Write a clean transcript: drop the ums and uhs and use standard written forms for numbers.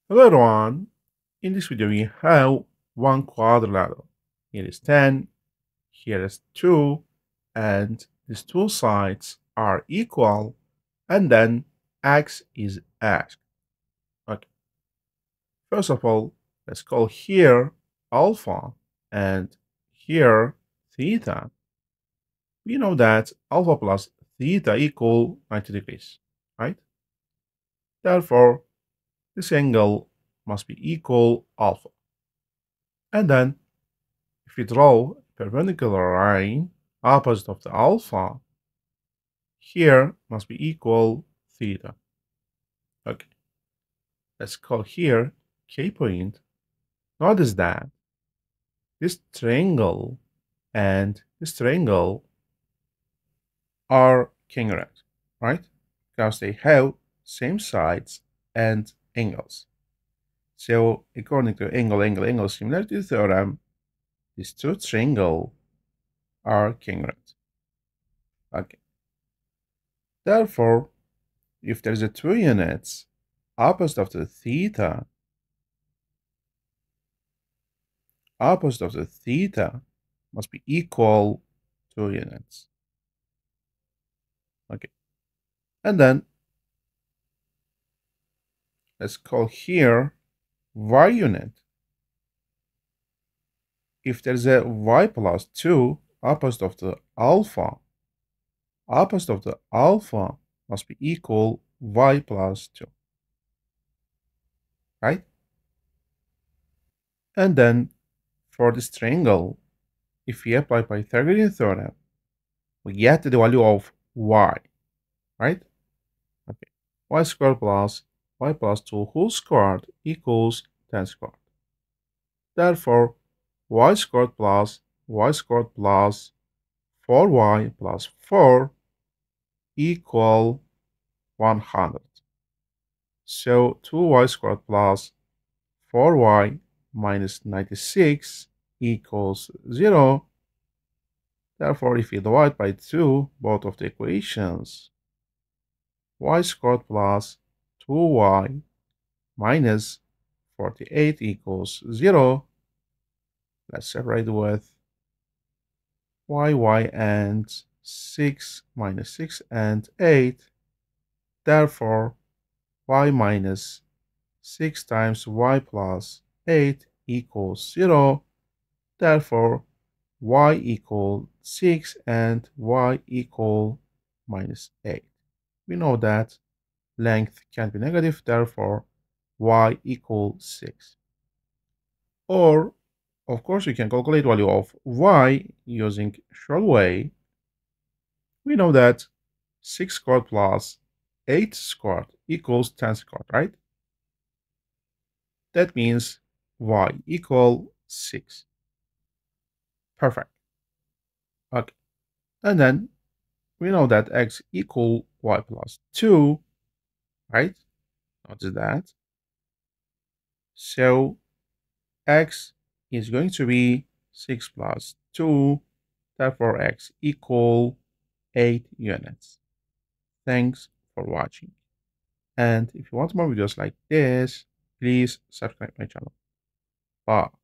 Hello everyone, in this video we have one quadrilateral. Here is 10, here is 2, and these two sides are equal, and then x is asked. Okay, first of all, let's call here alpha and here theta. We know that alpha plus theta equal 90 degrees, right? Therefore, this angle must be equal alpha. And then if we draw a perpendicular line opposite of the alpha, here must be equal theta. Okay, let's call here K point. Notice that this triangle and this triangle are congruent, right? Because they have same sides and angles. So according to angle similarity theorem, these two triangles are congruent. Okay. Therefore, if there's a 2 units, opposite of the theta must be equal 2 units. Okay. And then let's call here y unit. If there's a y plus 2 opposite of the alpha must be equal y plus 2. Right? And then for this triangle, if we apply Pythagorean theorem, we get the value of y, right? Okay. Y squared plus y plus 2 whole squared equals 10 squared. Therefore, y squared plus 4y plus 4 equal 100. So 2y squared plus 4y minus 96 equals 0. Therefore, if you divide by 2 both of the equations, y squared plus 2y minus 48 equals 0. Let's separate with y and 6 minus 6 and 8. Therefore, y minus 6 times y plus 8 equals 0. Therefore, y equal 6 and y equal minus 8. We know that length can be negative, therefore y equals 6. Or, of course, we can calculate value of y using short way. We know that 6 squared plus 8 squared equals 10 squared, right? That means y equal 6. Perfect. Okay. And then we know that x equal y plus 2, right? Notice that. So x is going to be 6 plus 2. Therefore, x equal 8 units. Thanks for watching. And if you want more videos like this, please subscribe my channel. Bye.